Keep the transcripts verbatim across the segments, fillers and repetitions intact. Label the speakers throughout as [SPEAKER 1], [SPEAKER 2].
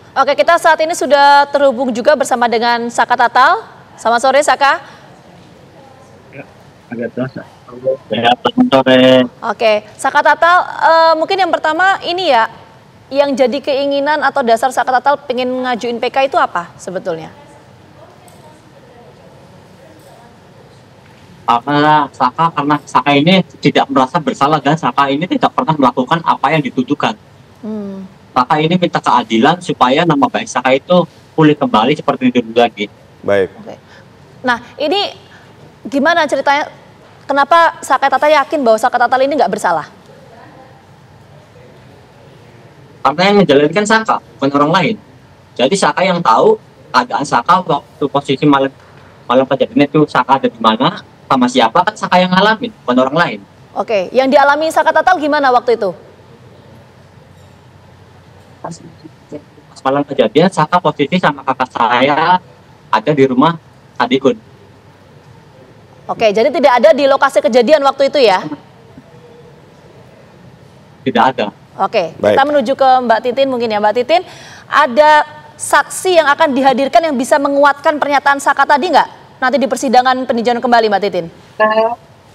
[SPEAKER 1] Oke, kita saat ini sudah terhubung juga bersama dengan Saka Tatal. Selamat sore, Saka.
[SPEAKER 2] Agak terasa. Ya, selamat sore.
[SPEAKER 1] Oke, Saka Tatal, uh, mungkin yang pertama ini ya, yang jadi keinginan atau dasar Saka Tatal pengen ngajuin P K itu apa sebetulnya?
[SPEAKER 2] Karena Saka, karena Saka ini tidak merasa bersalah dan Saka ini tidak pernah melakukan apa yang dituduhkan. Hmm. Saka ini minta keadilan supaya nama baik Saka itu pulih kembali seperti dulu lagi.
[SPEAKER 3] Baik.
[SPEAKER 1] Oke. Nah, ini gimana ceritanya? Kenapa Saka Tatal yakin bahwa Saka Tatal ini nggak bersalah?
[SPEAKER 2] Karena yang menjalankan Saka, bukan orang lain. Jadi Saka yang tahu keadaan Saka waktu posisi malam malam kejadian itu Saka ada di mana, sama siapa, kan Saka yang ngalamin, bukan orang lain.
[SPEAKER 1] Oke, yang dialami Saka Tatal gimana waktu itu?
[SPEAKER 2] Pas malam kejadian Saka posisi sama kakak saya ada di rumah Adikun.
[SPEAKER 1] Oke, jadi tidak ada di lokasi kejadian waktu itu ya?
[SPEAKER 2] Tidak ada.
[SPEAKER 1] Oke,
[SPEAKER 3] Baik.
[SPEAKER 1] Kita menuju ke Mbak Titin mungkin ya. Mbak Titin, ada saksi yang akan dihadirkan yang bisa menguatkan pernyataan Saka tadi nggak? Nanti di persidangan peninjauan kembali, Mbak Titin.
[SPEAKER 4] Uh,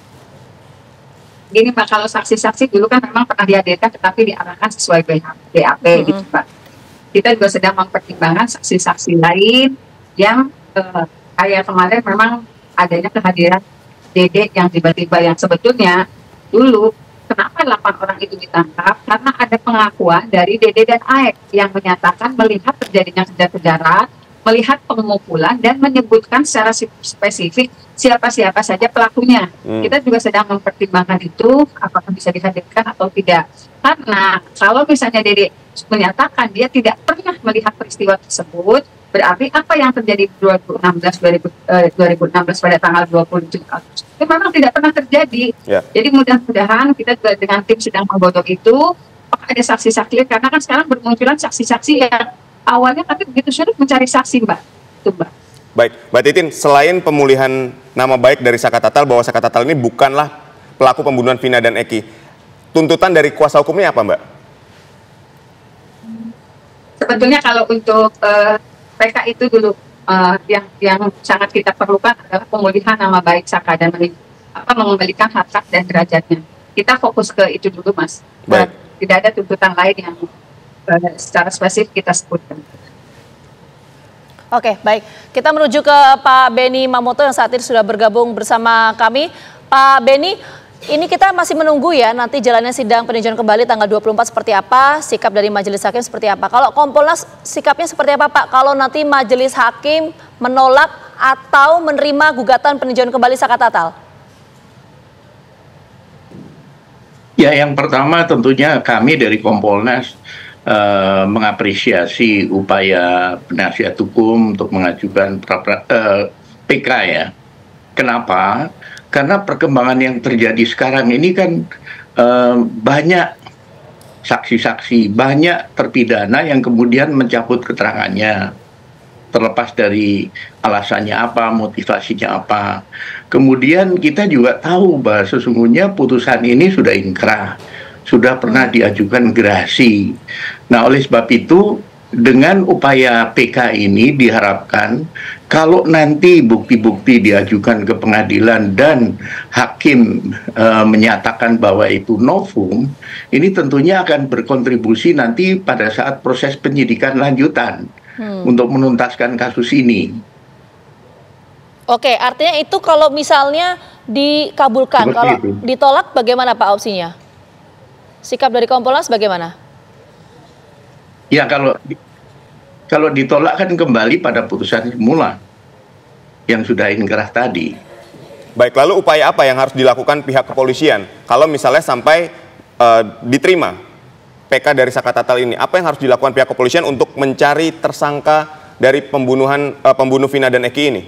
[SPEAKER 4] gini Pak, kalau saksi-saksi dulu kan memang pernah dihadirkan tetapi diarahkan sesuai B A P mm-hmm. gitu Pak. Kita juga sedang mempertimbangkan saksi-saksi lain yang uh, kayak kemarin memang adanya kehadiran Dede yang tiba-tiba yang sebetulnya dulu kenapa delapan orang itu ditangkap karena ada pengakuan dari Dede dan Aek yang menyatakan melihat terjadinya kejar-kejaran, melihat pemukulan dan menyebutkan secara spesifik siapa-siapa saja pelakunya. Hmm. Kita juga sedang mempertimbangkan itu apakah bisa dihadirkan atau tidak. Karena kalau misalnya Dede menyatakan dia tidak pernah melihat peristiwa tersebut, berarti apa yang terjadi dua ribu enam belas pada tanggal dua puluh tujuh Agustus itu memang tidak pernah terjadi. Yeah. Jadi mudah-mudahan kita juga dengan tim sedang menggodok itu, apakah ada saksi-saksi, karena kan sekarang bermunculan saksi-saksi yang awalnya tapi begitu sulit mencari saksi, Mbak. Itu, Mbak.
[SPEAKER 3] Baik, Mbak Titin, selain pemulihan nama baik dari Saka Tatal bahwa Saka Tatal ini bukanlah pelaku pembunuhan Vina dan Eki, tuntutan dari kuasa hukumnya apa, Mbak?
[SPEAKER 4] Sebetulnya kalau untuk uh, P K itu dulu uh, yang yang sangat kita perlukan adalah pemulihan nama baik Saka dan apa, mengembalikan harkat dan derajatnya. Kita fokus ke itu dulu, Mas.
[SPEAKER 3] Baik.
[SPEAKER 4] Uh, tidak ada tuntutan lain yang uh, secara spesifik kita sebutkan.
[SPEAKER 1] Oke, baik. Kita menuju ke Pak Beni Mamoto yang saat ini sudah bergabung bersama kami. Pak Beni, ini kita masih menunggu ya nanti jalannya sidang peninjauan kembali tanggal dua puluh empat seperti apa, sikap dari majelis hakim seperti apa. Kalau Kompolnas sikapnya seperti apa, Pak? Kalau nanti majelis hakim menolak atau menerima gugatan peninjauan kembali Saka Tatal?
[SPEAKER 5] Ya, yang pertama tentunya kami dari Kompolnas Uh, mengapresiasi upaya penasihat hukum untuk mengajukan pra, pra, uh, P K ya. Kenapa? Karena perkembangan yang terjadi sekarang ini kan uh, banyak saksi-saksi, banyak terpidana yang kemudian mencabut keterangannya. Terlepas dari alasannya apa, motivasinya apa. Kemudian kita juga tahu bahwa sesungguhnya putusan ini sudah inkrah, sudah pernah diajukan gerasi. Nah, oleh sebab itu, dengan upaya P K ini diharapkan kalau nanti bukti-bukti diajukan ke pengadilan dan hakim e, menyatakan bahwa itu novum, ini tentunya akan berkontribusi nanti pada saat proses penyidikan lanjutan hmm. untuk menuntaskan kasus ini.
[SPEAKER 1] Oke, artinya itu kalau misalnya dikabulkan,
[SPEAKER 5] Seperti
[SPEAKER 1] kalau
[SPEAKER 5] itu.
[SPEAKER 1] ditolak bagaimana Pak opsinya? Sikap dari Kompolnas bagaimana?
[SPEAKER 5] Ya, kalau kalau ditolak kan kembali pada putusan semula yang sudah inkrah tadi.
[SPEAKER 3] Baik, lalu upaya apa yang harus dilakukan pihak kepolisian kalau misalnya sampai uh, diterima P K dari Saka Tatal ini? Apa yang harus dilakukan pihak kepolisian untuk mencari tersangka dari pembunuhan uh, pembunuh Vina dan Eki ini?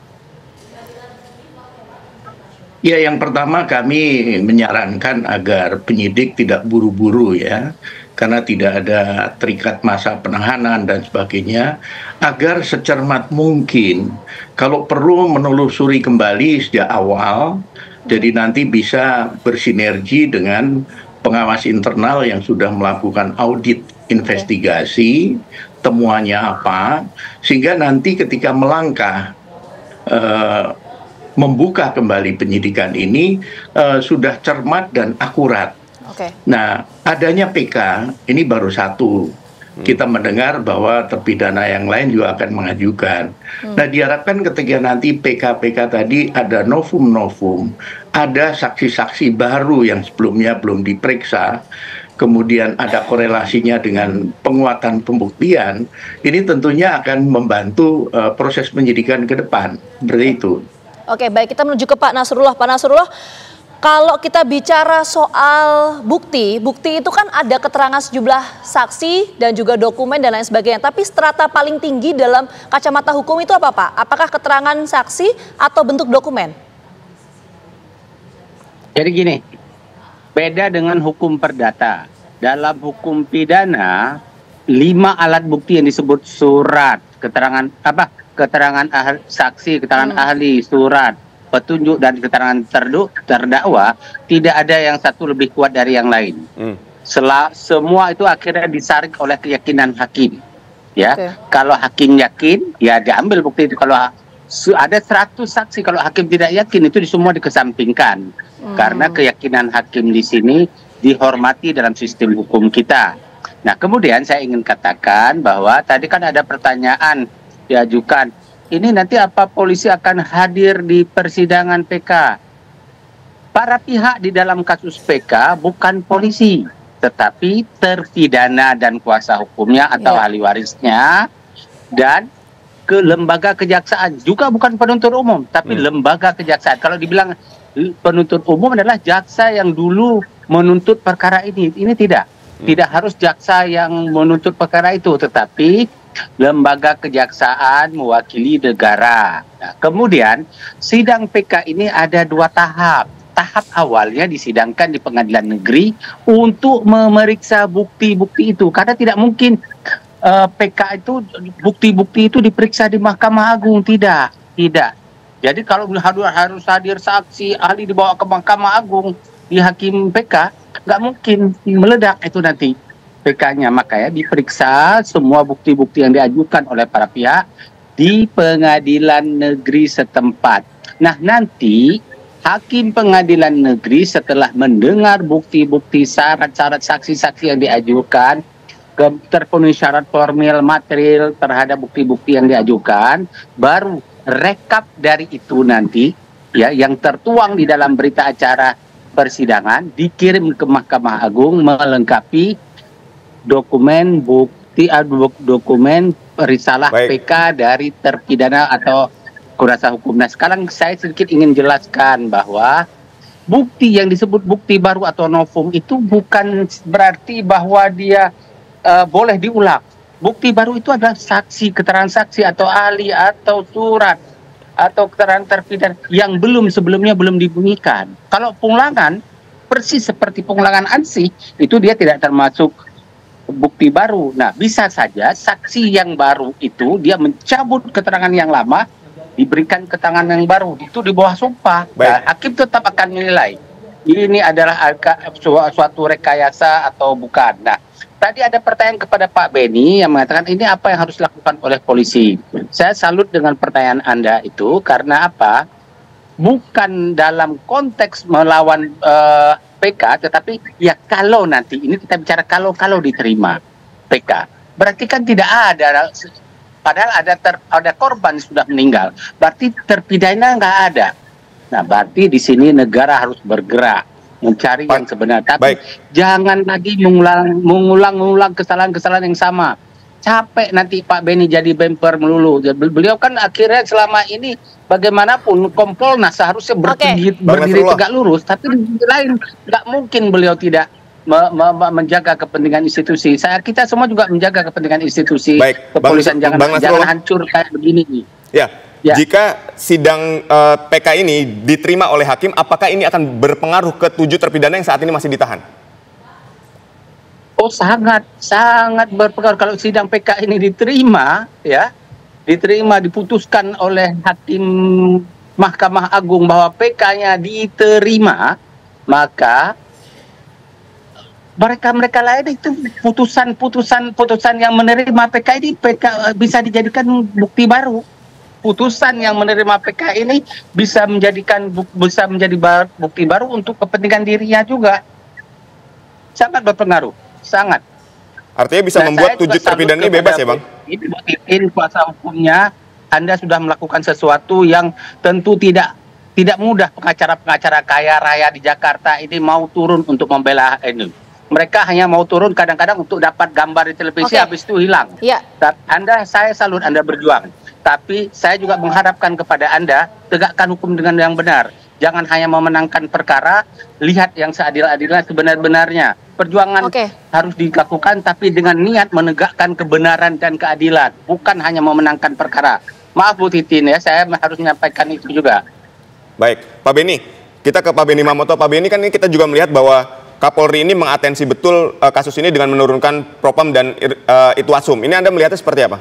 [SPEAKER 5] Ya, yang pertama kami menyarankan agar penyidik tidak buru-buru ya, karena tidak ada terikat masa penahanan dan sebagainya, agar secermat mungkin kalau perlu menelusuri kembali sejak awal, jadi nanti bisa bersinergi dengan pengawas internal yang sudah melakukan audit investigasi, temuannya apa, sehingga nanti ketika melangkah uh, membuka kembali penyidikan ini uh, sudah cermat dan akurat.
[SPEAKER 1] Oke.
[SPEAKER 5] Nah, adanya P K ini baru satu. Kita mendengar bahwa terpidana yang lain juga akan mengajukan. Hmm. Nah, diharapkan ketika nanti P K P K tadi ada novum-novum, ada saksi-saksi baru yang sebelumnya belum diperiksa, kemudian ada korelasinya dengan penguatan pembuktian, ini tentunya akan membantu uh, proses penyidikan ke depan. Seperti itu.
[SPEAKER 1] Oke, baik, kita menuju ke Pak Nasrullah. Pak Nasrullah, kalau kita bicara soal bukti, bukti itu kan ada keterangan sejumlah saksi dan juga dokumen dan lain sebagainya. Tapi strata paling tinggi dalam kacamata hukum itu apa, Pak? Apakah keterangan saksi atau bentuk dokumen?
[SPEAKER 6] Jadi gini, beda dengan hukum perdata. Dalam hukum pidana, lima alat bukti yang disebut surat, keterangan apa? Keterangan ahli, saksi, keterangan hmm. ahli, surat, petunjuk dan keterangan terdu, terdakwa, tidak ada yang satu lebih kuat dari yang lain. Hmm. Sela, semua itu akhirnya disaring oleh keyakinan hakim. Ya, okay. Kalau hakim yakin, ya diambil bukti itu. Kalau ada seratus saksi, kalau hakim tidak yakin, itu semua dikesampingkan. Hmm. Karena keyakinan hakim di sini dihormati dalam sistem hukum kita. Nah, kemudian saya ingin katakan bahwa tadi kan ada pertanyaan diajukan, ini nanti apa polisi akan hadir di persidangan P K? Para pihak di dalam kasus P K bukan polisi, tetapi terpidana dan kuasa hukumnya atau ya. ahli warisnya, dan ke lembaga kejaksaan, juga bukan penuntut umum, tapi hmm. lembaga kejaksaan. Kalau dibilang penuntut umum adalah jaksa yang dulu menuntut perkara ini, ini tidak. Hmm. Tidak harus jaksa yang menuntut perkara itu, tetapi lembaga kejaksaan mewakili negara. Nah, kemudian sidang P K ini ada dua tahap. Tahap awalnya disidangkan di pengadilan negeri untuk memeriksa bukti-bukti itu. Karena tidak mungkin uh, P K itu, bukti-bukti itu diperiksa di Mahkamah Agung. Tidak, tidak. Jadi kalau harus hadir saksi, ahli dibawa ke Mahkamah Agung, di hakim P K, nggak mungkin, meledak itu nanti P K-nya. Makanya diperiksa semua bukti-bukti yang diajukan oleh para pihak di pengadilan negeri setempat. Nah, nanti hakim pengadilan negeri setelah mendengar bukti-bukti, syarat-syarat saksi-saksi yang diajukan, terpenuhi syarat formil material terhadap bukti-bukti yang diajukan, baru rekap dari itu nanti ya yang tertuang di dalam berita acara persidangan dikirim ke Mahkamah Agung melengkapi dokumen bukti dokumen risalah Baik. P K dari terpidana atau kuasa hukum. Nah, sekarang saya sedikit ingin jelaskan bahwa bukti yang disebut bukti baru atau novum itu bukan berarti bahwa dia uh, boleh diulang. Bukti baru itu adalah saksi, keterangan saksi atau ahli atau surat atau keterangan terpidana yang belum sebelumnya belum dibunyikan. Kalau pengulangan persis seperti pengulangan ansih, itu dia tidak termasuk bukti baru. Nah, bisa saja saksi yang baru itu dia mencabut keterangan yang lama, diberikan keterangan yang baru, itu di bawah sumpah. Nah, hakim tetap akan menilai ini adalah suatu rekayasa atau bukan. Nah, tadi ada pertanyaan kepada Pak Beni yang mengatakan ini apa yang harus dilakukan oleh polisi. Saya salut dengan pertanyaan Anda itu, karena apa? Bukan dalam konteks melawan uh, P K, tetapi ya kalau nanti, ini kita bicara kalau-kalau diterima P K, berarti kan tidak ada, padahal ada ter, ada korban sudah meninggal, berarti terpidana nggak ada. Nah, berarti di sini negara harus bergerak mencari Pak, yang sebenarnya, tapi baik. jangan lagi mengulang mengulang-ulang kesalahan-kesalahan yang sama. Capek nanti Pak Beni jadi bemper melulu. Beliau kan akhirnya selama ini bagaimanapun Kompolnas seharusnya berdiri, okay. berdiri tegak lurus, tapi di lain nggak mungkin beliau tidak me me menjaga kepentingan institusi. Saya kita semua juga menjaga kepentingan institusi. Baik. Kepolisian Bang, jangan Bang jangan hancur kayak begini nih.
[SPEAKER 3] Ya. Ya. Jika sidang uh, P K ini diterima oleh hakim, apakah ini akan berpengaruh ke tujuh terpidana yang saat ini masih ditahan?
[SPEAKER 6] Oh, sangat, sangat berpengaruh. Kalau sidang P K ini diterima, ya, diterima, diputuskan oleh hakim Mahkamah Agung bahwa P K-nya diterima, maka mereka-mereka lain itu putusan-putusan putusan yang menerima P K ini P K bisa dijadikan bukti baru. Putusan yang menerima P K ini bisa menjadikan bisa menjadi bar, bukti baru untuk kepentingan dirinya juga. Sangat berpengaruh, sangat.
[SPEAKER 3] Artinya bisa nah, membuat tujuh terpidana ini bebas ya, Bang?
[SPEAKER 6] Ini buktiin kuasa hukumnya, Anda sudah melakukan sesuatu yang tentu tidak tidak mudah. Pengacara-pengacara kaya raya di Jakarta ini mau turun untuk membela ini. Mereka hanya mau turun kadang-kadang untuk dapat gambar di televisi, okay. Habis itu hilang.
[SPEAKER 1] Yeah.
[SPEAKER 6] Anda, saya salut Anda berjuang. Tapi saya juga mengharapkan kepada Anda, tegakkan hukum dengan yang benar. Jangan hanya memenangkan perkara, lihat yang seadil-adilnya sebenar-benarnya. Perjuangan okay. harus dilakukan, tapi dengan niat menegakkan kebenaran dan keadilan. Bukan hanya memenangkan perkara. Maaf Bu Titin ya, saya harus menyampaikan itu juga.
[SPEAKER 3] Baik, Pak Beni, kita ke Pak Beni Mamoto. Pak Beni, kan ini kita juga melihat bahwa Kapolri ini mengatensi betul uh, kasus ini dengan menurunkan Propam dan uh, Itwasum. Ini Anda melihatnya seperti apa?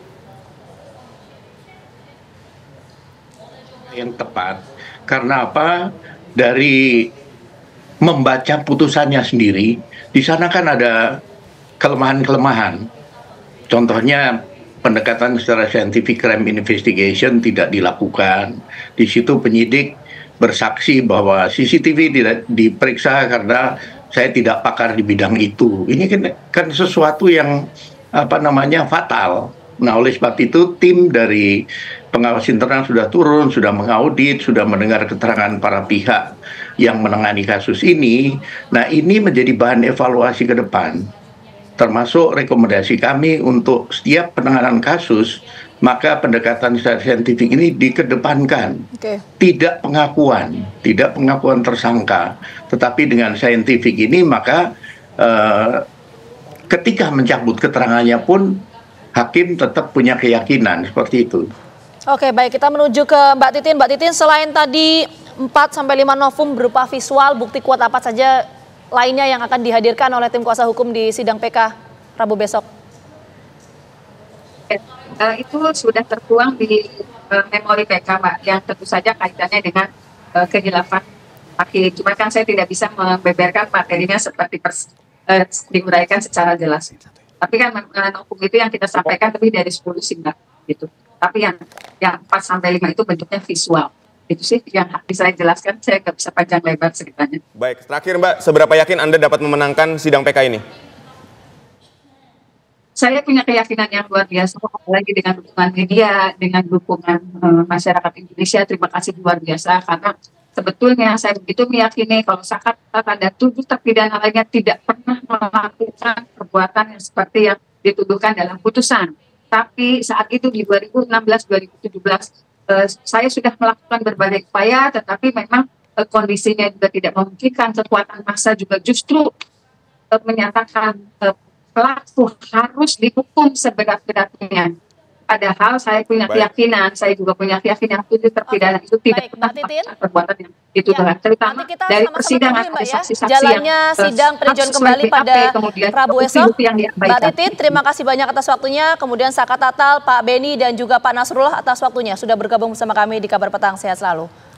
[SPEAKER 5] Yang tepat, karena apa? Dari membaca putusannya sendiri, di sana kan ada kelemahan-kelemahan. Contohnya pendekatan secara scientific crime investigation tidak dilakukan. Di situ penyidik bersaksi bahwa C C T V tidak diperiksa karena saya tidak pakar di bidang itu. Ini kan, kan sesuatu yang apa namanya fatal. Nah, oleh sebab itu tim dari pengawas internal sudah turun, sudah mengaudit, sudah mendengar keterangan para pihak yang menangani kasus ini. Nah, ini menjadi bahan evaluasi ke depan. Termasuk rekomendasi kami untuk setiap penanganan kasus, maka pendekatan secara saintifik ini dikedepankan. Okay. Tidak pengakuan, tidak pengakuan tersangka, tetapi dengan saintifik ini maka uh, ketika mencabut keterangannya pun hakim tetap punya keyakinan seperti itu.
[SPEAKER 1] Oke, baik, kita menuju ke Mbak Titin. Mbak Titin, selain tadi empat sampai lima novum berupa visual, bukti kuat apa saja lainnya yang akan dihadirkan oleh tim kuasa hukum di sidang P K Rabu besok?
[SPEAKER 4] Uh, itu sudah tertuang di uh, memori P K, Mbak, yang tentu saja kaitannya dengan uh, kehilafan hakim. Cuma kan saya tidak bisa membeberkan materinya seperti pers, uh, diuraikan secara jelas. Tapi kan mengenai hukum itu yang kita sampaikan lebih dari sepuluh sih, Mbak, gitu. Tapi yang yang empat sampai lima itu bentuknya visual. Itu sih yang bisa saya jelaskan, saya nggak bisa panjang lebar ceritanya.
[SPEAKER 3] Baik, terakhir Mbak, seberapa yakin Anda dapat memenangkan sidang P K ini?
[SPEAKER 4] Saya punya keyakinan yang luar biasa, apalagi dengan dukungan media, dengan dukungan uh, masyarakat Indonesia. Terima kasih luar biasa, karena sebetulnya saya begitu meyakini kalau saat ada tujuh terpidana lainnya tidak pernah melakukan perbuatan yang seperti yang dituduhkan dalam putusan. Tapi saat itu di dua ribu enam belas dua ribu tujuh belas uh, saya sudah melakukan berbagai upaya, tetapi memang uh, kondisinya juga tidak memungkinkan. Kekuatan massa juga justru uh, menyatakan uh, pelaku harus dihukum seberat-beratnya. Padahal saya punya baik. keyakinan, saya juga punya keyakinan tujuh terpidana okay. itu tidak baik, pernah melakukan perbuatan yang itu ya, terutama dari persidangan ada saksi-saksi
[SPEAKER 1] ya. Jalannya yang sidang peninjauan kembali B A P, pada Rabu esok. Mbak Titin, terima kasih banyak atas waktunya. Kemudian Saka Tatal, Pak Beni dan juga Pak Nasrullah atas waktunya sudah bergabung bersama kami di Kabar Petang. Sehat selalu.